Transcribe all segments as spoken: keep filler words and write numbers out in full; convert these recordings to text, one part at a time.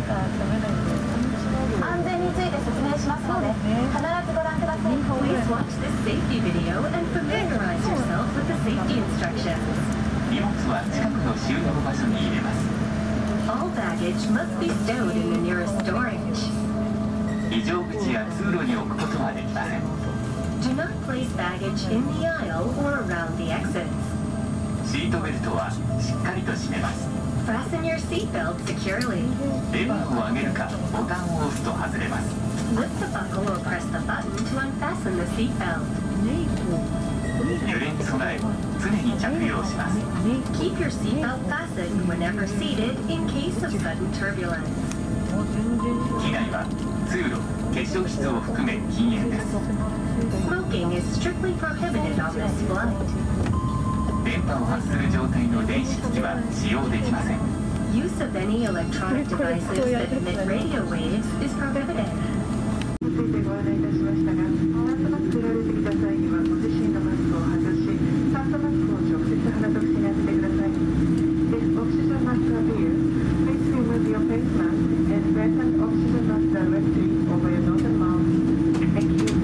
安全について説明しますので、必ずご覧ください。 Please watch this safety video and familiarize yourself with the safety instructions. 荷物は近くの収納場所に入れます。 All baggage must be stowed in the nearest storage. 非常口や通路に置くことはできません。 Do not place baggage in the aisle or around the exits. シートベルトはしっかりと締めます。 Fasten your seatbelt securely. レバーを上げるかボタンを押すと外れます。 Lift the buckle or press the button to unfasten the seatbelt. 揺れに備え常に着用します。 Keep your seatbelt fastened whenever seated in case of sudden turbulence. 機内は通路、化粧室を含め禁煙です。 Smoking is strictly prohibited on this flight. 電波を発する状態の電子機器は使用できません。 Use of any electronic devices that emit radio waves is prohibited. ついてご案内いたしましたが、酸素マスクが出てきた際にはご自身のマスクを外し、酸素マスクを直接鼻と口に当ててください。If oxygen mask appears, please remove your face mask and present oxygen mask directly over your nose and mouth. Thank you.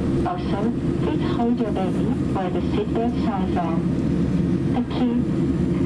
Hold your baby while the seatbelt signs on. Thank you.